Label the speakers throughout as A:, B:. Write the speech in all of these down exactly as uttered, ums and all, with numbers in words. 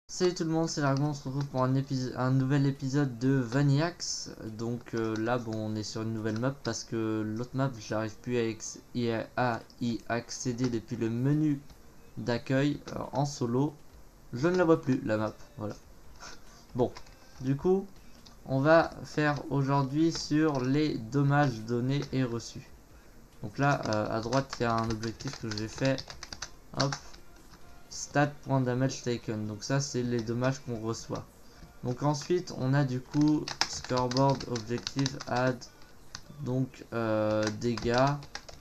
A: Salut tout le monde, c'est Largon, on se retrouve pour un, un nouvel épisode de Vaniax. Donc euh, là, bon, on est sur une nouvelle map parce que l'autre map, je n'arrive plus à, à y accéder depuis le menu d'accueil en solo. Je ne la vois plus, la map, voilà. Bon, du coup, on va faire aujourd'hui sur les dommages donnés et reçus. Donc là, euh, à droite, il y a un objectif que j'ai fait. Hop. Stat.damage taken, donc ça c'est les dommages qu'on reçoit. Donc ensuite on a du coup scoreboard objective add, donc euh, dégâts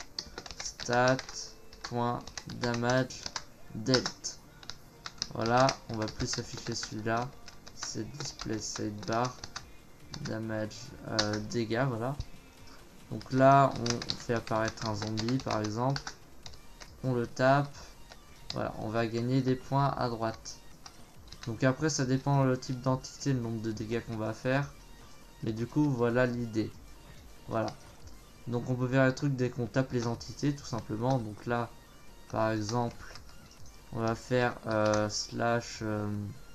A: stat.damage dealt. Voilà, on va plus s'afficher celui-là, c'est display sidebar damage euh, dégâts. Voilà, donc là on fait apparaître un zombie par exemple, on le tape. Voilà, on va gagner des points à droite. Donc après ça dépend le type d'entité, le nombre de dégâts qu'on va faire. Mais du coup voilà l'idée. Voilà. Donc on peut faire un truc dès qu'on tape les entités tout simplement. Donc là par exemple on va faire euh, slash euh,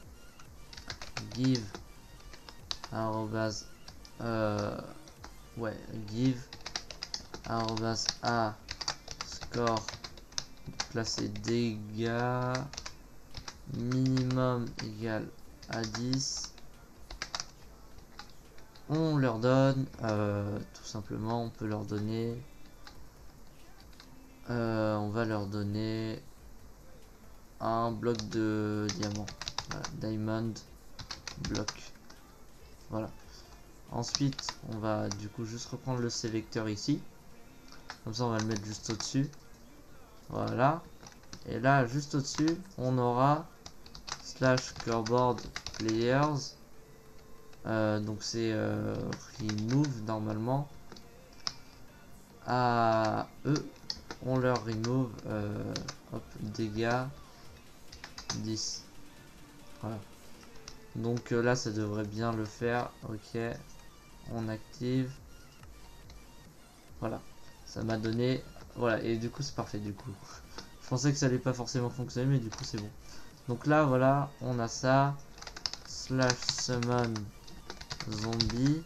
A: give arrobase euh, ouais give arrobase a score. Donc là c'est dégâts minimum égal à dix. On leur donne euh, tout simplement, on peut leur donner euh, on va leur donner un bloc de diamant, voilà, diamond bloc. Voilà, ensuite on va du coup juste reprendre le sélecteur ici, comme ça on va le mettre juste au dessus. Voilà, et là juste au dessus on aura slash scoreboard players. Euh, donc c'est euh, remove normalement. À eux, on leur remove euh, hop, dégâts dix. Voilà. Donc euh, là, ça devrait bien le faire. Ok, on active. Voilà, ça m'a donné. Voilà, et du coup, c'est parfait. Du coup, je pensais que ça allait pas forcément fonctionner, mais du coup, c'est bon. Donc là, voilà, on a ça. Slash summon zombie.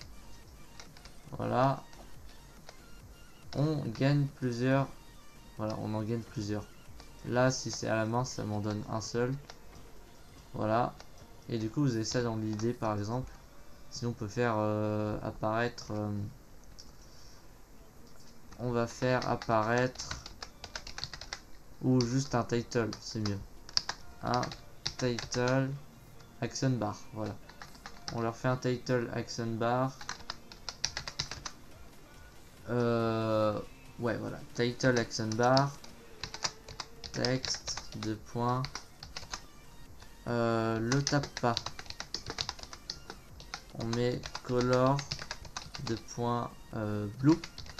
A: Voilà. On gagne plusieurs. Voilà, on en gagne plusieurs. Là, si c'est à la main, ça m'en donne un seul. Voilà. Et du coup, vous avez ça dans l'idée, par exemple. Sinon, on peut faire euh, apparaître... Euh, on va faire apparaître... Ou juste un title, c'est mieux. Un title action bar, voilà. On leur fait un title action bar. Euh, ouais, voilà. Title action bar. Texte, deux points. Euh, le tape pas. On met color, deux points, euh, blue.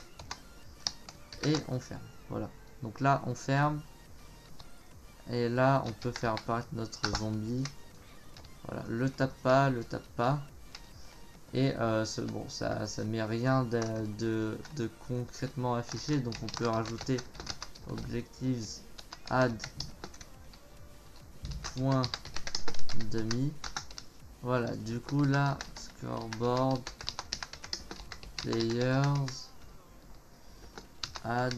A: Et on ferme. Voilà. Donc là, on ferme. Et là, on peut faire apparaître notre zombie. Voilà. Le tape pas, le tape pas. Et euh, ce, bon, ça, ça met rien de, de, de concrètement affiché. Donc on peut rajouter objectives add point demi. Voilà. Du coup là, scoreboard players add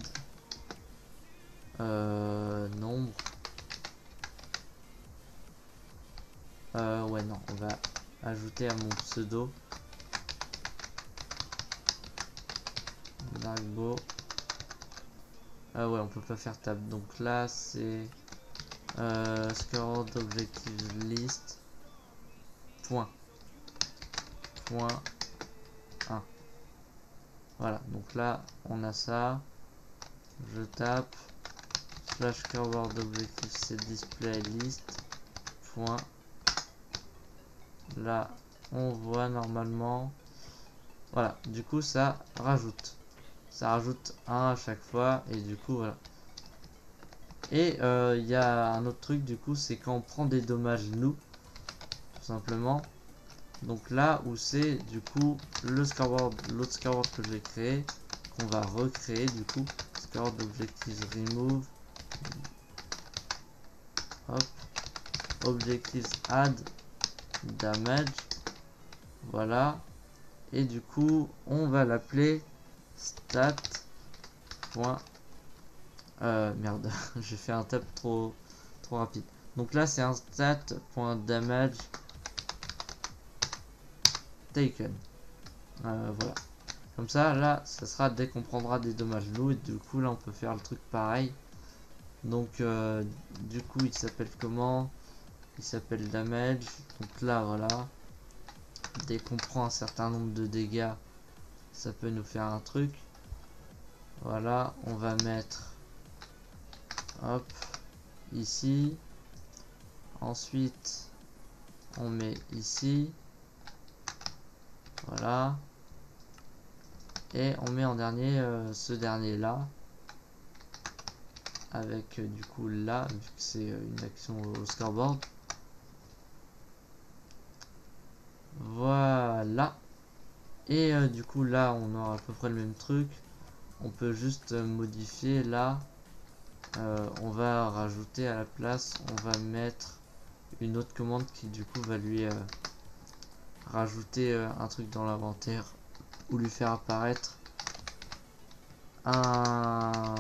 A: euh, nombre. Euh, ouais, non, on va ajouter à mon pseudo Largo. Ah ouais, on peut pas faire tab. Donc là, c'est euh, score d'objective list point point un. Voilà, donc là, on a ça. Je tape slash scoreboard d'objective set display list point. Là, on voit normalement. Voilà, du coup, ça rajoute. Ça rajoute un à chaque fois. Et du coup, voilà. Et il euh, y a un autre truc, du coup, c'est quand on prend des dommages, nous, tout simplement. Donc là où c'est, du coup, le scoreboard, l'autre scoreboard que j'ai créé, qu'on va recréer, du coup, scoreboard objectives remove. Hop. objectives add damage. Voilà. Et du coup, on va l'appeler stat. Point, euh, merde, j'ai fait un tab trop, trop rapide. Donc là, c'est un stat.damage taken. Euh, voilà. Comme ça, là, ça sera dès qu'on prendra des dommages lourds. Et du coup, là, on peut faire le truc pareil. Donc, euh, du coup, il s'appelle comment? Il s'appelle damage. Donc là, voilà. Dès qu'on prend un certain nombre de dégâts, ça peut nous faire un truc. Voilà, on va mettre, hop, ici. Ensuite, on met ici. Voilà. Et on met en dernier euh, ce dernier là. Avec euh, du coup là, vu que c'est euh, une action au scoreboard. Voilà. Et euh, du coup là, on aura à peu près le même truc. On peut juste euh, modifier là. Euh, on va rajouter à la place, on va mettre une autre commande qui du coup va lui euh, rajouter euh, un truc dans l'inventaire ou lui faire apparaître un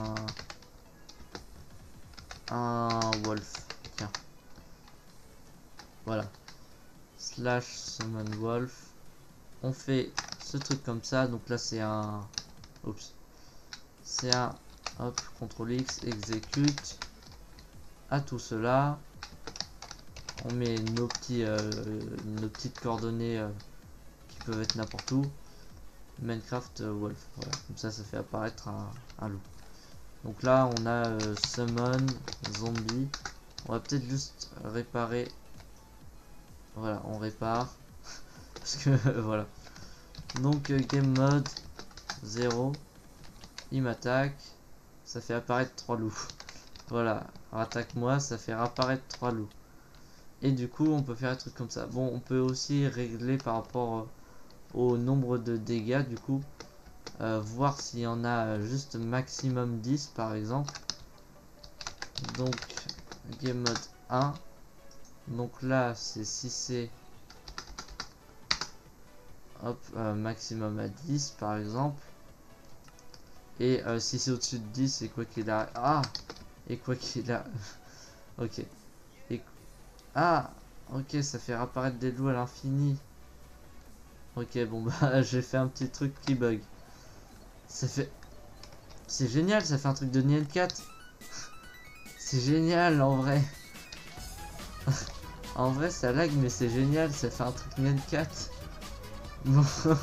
A: un wolf. Tiens, voilà, slash summon wolf. On fait ce truc comme ça. Donc là c'est un, oups, c'est un, hop, contrôle X, exécute à tout cela. On met nos petits euh, nos petites coordonnées euh, qui peuvent être n'importe où. Minecraft euh, wolf, voilà, comme ça ça fait apparaître un, un loup. Donc là on a euh, summon zombie. On va peut-être juste réparer. Voilà, on répare parce que voilà. Donc euh, game mode zéro, il m'attaque, ça fait apparaître trois loups. Voilà, attaque moi, ça fait apparaître trois loups. Et du coup on peut faire un truc comme ça. Bon, on peut aussi régler par rapport euh, au nombre de dégâts, du coup euh, voir s'il y en a juste maximum dix par exemple. Donc game mode un, donc là c'est si c'est hop euh, maximum à dix par exemple, et euh, si c'est au-dessus de dix, et quoi qu'il a ah et quoi qu'il a ok, et ah ok, ça fait apparaître des loups à l'infini. Ok, bon bah j'ai fait un petit truc qui bug. Ça fait, c'est génial, ça fait un truc de Nyan quatre. C'est génial en vrai. En vrai ça lag, mais c'est génial, ça fait un truc Nyan quatre. Bon.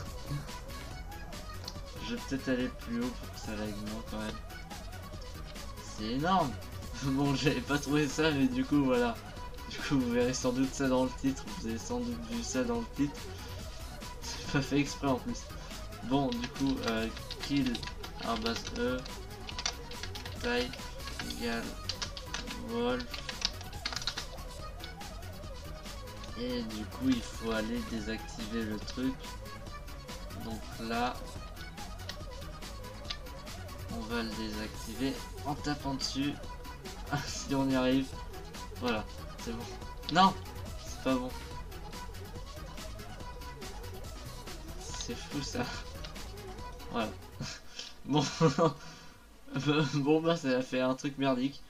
A: Je vais peut-être aller plus haut pour que ça lag moins quand même. C'est énorme. Bon, j'avais pas trouvé ça, mais du coup voilà. Du coup vous verrez sans doute ça dans le titre. Vous avez sans doute vu ça dans le titre. C'est pas fait exprès en plus. Bon, du coup euh, kill arrobase e type égale wolf. Et du coup il faut aller désactiver le truc. Donc là on va le désactiver en tapant dessus. Si on y arrive. Voilà, c'est bon. Non, c'est pas bon. C'est fou ça. Voilà. Bon. Bon bah ça a fait un truc merdique.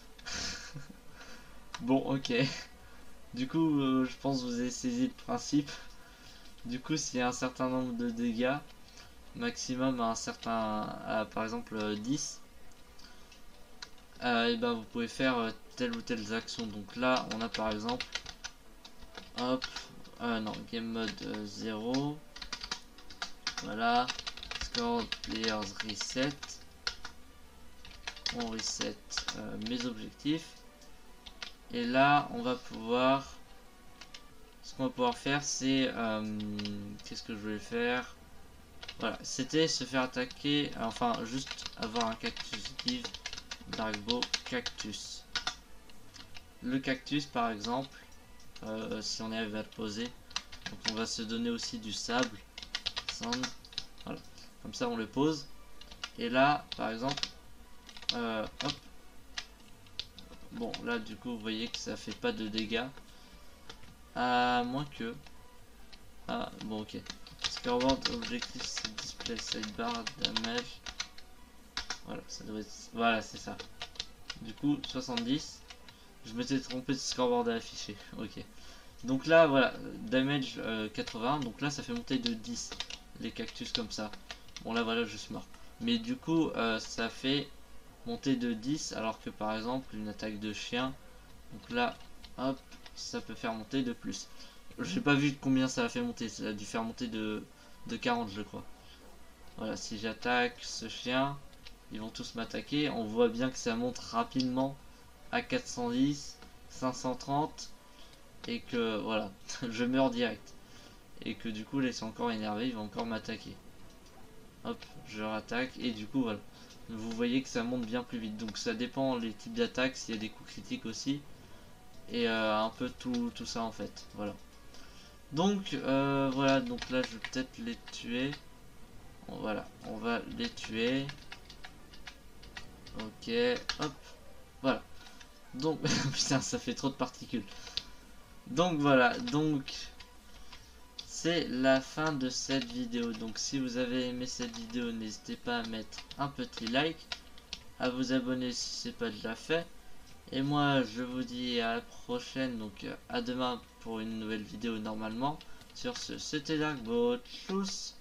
A: Bon, ok. Du coup euh, je pense que vous avez saisi le principe. Du coup s'il y a un certain nombre de dégâts maximum à un certain à, par exemple euh, dix, euh, et ben vous pouvez faire euh, telle ou telle action. Donc là on a par exemple hop euh, non, game mode euh, zéro, voilà, score players reset, on reset euh, mes objectifs, et là on va pouvoir, ce qu'on va pouvoir faire c'est euh, qu'est-ce que je voulais faire, voilà, c'était se faire attaquer, enfin juste avoir un cactus give Darkbow cactus. Le cactus par exemple, euh, si on arrive à le poser, donc on va se donner aussi du sable, sand, voilà, comme ça on le pose, et là par exemple euh, hop, bon là du coup vous voyez que ça fait pas de dégâts, à moins que... Ah, bon, ok. Scoreboard, objectif, c'est display, sidebar, damage. Voilà, ça devrait être... Voilà, c'est ça. Du coup, soixante-dix. Je m'étais trompé de scoreboard à afficher. Ok. Donc là, voilà, damage euh, quatre-vingts. Donc là, ça fait monter de dix les cactus comme ça. Bon, là, voilà, je suis mort. Mais du coup, euh, ça fait monter de dix. Alors que par exemple, une attaque de chien. Donc là, hop, ça peut faire monter de plus. J'ai pas vu combien ça a fait monter. Ça a dû faire monter de, de quarante, je crois. Voilà, si j'attaque ce chien, ils vont tous m'attaquer. On voit bien que ça monte rapidement à quatre cent dix, cinq cent trente. Et que voilà, je meurs direct. Et que du coup, là, ils sont encore énervés, ils vont encore m'attaquer. Hop, je rattaque. Et du coup, voilà. Vous voyez que ça monte bien plus vite. Donc ça dépend les types d'attaques, s'il y a des coups critiques aussi. Et euh, un peu tout, tout ça en fait. Voilà. Donc euh, voilà, donc là je vais peut-être les tuer. Bon, voilà, on va les tuer. Ok, hop. Voilà. Donc, putain, ça fait trop de particules. Donc voilà, donc c'est la fin de cette vidéo. Donc si vous avez aimé cette vidéo, n'hésitez pas à mettre un petit like, à vous abonner si c'est pas déjà fait. Et moi je vous dis à la prochaine, donc à demain pour une nouvelle vidéo normalement. Sur ce, c'était Darkbot, tchuss.